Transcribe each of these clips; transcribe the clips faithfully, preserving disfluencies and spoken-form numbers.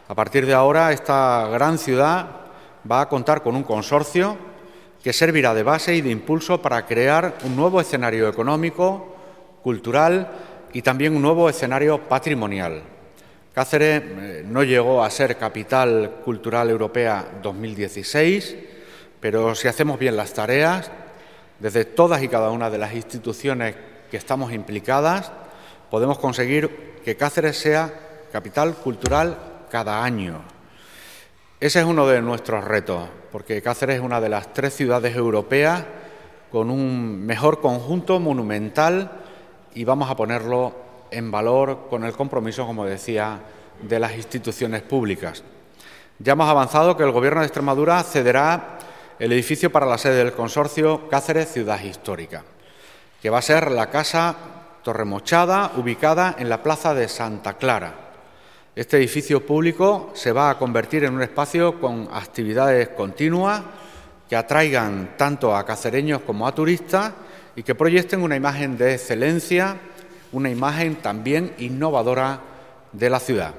A partir de ahora, esta gran ciudad va a contar con un consorcio que servirá de base y de impulso para crear un nuevo escenario económico, cultural y también un nuevo escenario patrimonial. Cáceres eh, no llegó a ser capital cultural europea dos mil dieciséis, pero si hacemos bien las tareas, desde todas y cada una de las instituciones que estamos implicadas, podemos conseguir que Cáceres sea capital cultural cada año. Ese es uno de nuestros retos, porque Cáceres es una de las tres ciudades europeas con un mejor conjunto monumental y vamos a ponerlo en valor con el compromiso, como decía, de las instituciones públicas. Ya hemos avanzado que el Gobierno de Extremadura cederá el edificio para la sede del consorcio Cáceres Ciudad Histórica, que va a ser la Casa Torremochada, ubicada en la plaza de Santa Clara. Este edificio público se va a convertir en un espacio con actividades continuas que atraigan tanto a cacereños como a turistas y que proyecten una imagen de excelencia, una imagen también innovadora de la ciudad.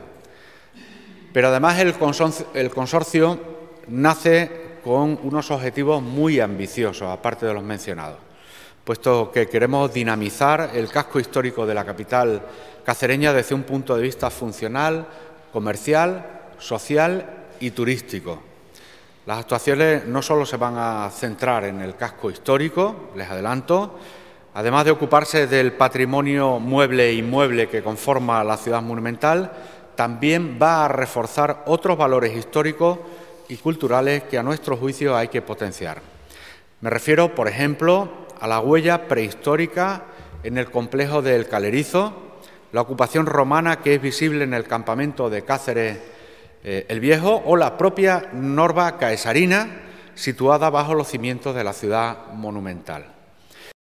Pero además el consorcio, el consorcio nace con unos objetivos muy ambiciosos, aparte de los mencionados, puesto que queremos dinamizar el casco histórico de la capital cacereña desde un punto de vista funcional, comercial, social y turístico. Las actuaciones no solo se van a centrar en el casco histórico, les adelanto, además de ocuparse del patrimonio mueble e inmueble que conforma la ciudad monumental, también va a reforzar otros valores históricos y culturales que a nuestro juicio hay que potenciar. Me refiero, por ejemplo, a la huella prehistórica en el complejo del Calerizo, la ocupación romana que es visible en el campamento de Cáceres eh, el Viejo o la propia Norba caesarina situada bajo los cimientos de la ciudad monumental.